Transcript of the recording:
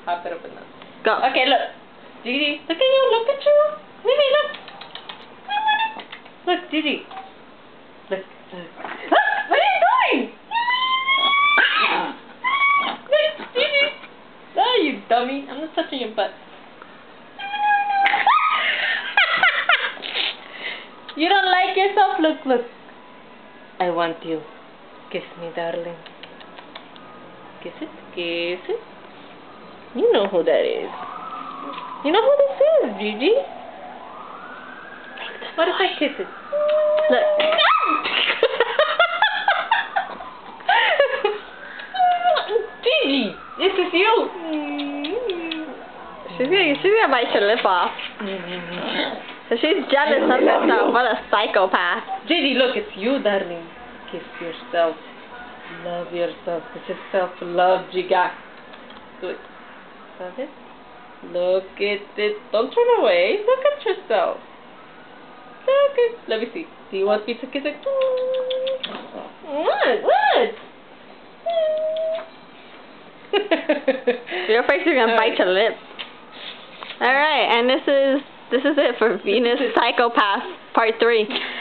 Pop it open up. Go. Okay, look. Gigi, look at you. Look at you. Gigi, look. Look, Gigi. Look. Look. What are you doing? Look, Gigi. Oh, you dummy. I'm not touching your butt. You don't like yourself? Look, look. I want you. Kiss me, darling. Kiss it, kiss it. You know who that is. You know who this is, Gigi? What if I kiss it? Look. Gigi, this is you. She's gonna bite your lip off. So she's jealous of herself. What a psychopath. Gigi, look, it's you, darling. Kiss yourself. Love yourself. This is self-love, Giga. Do it. Love it. Look at it. Don't turn away. Look at yourself. Look at. Let me see. Do you want me to kiss it? What? You're afraid you're gonna bite your lip. Alright, and this is it for Venus Psychopath Part 3.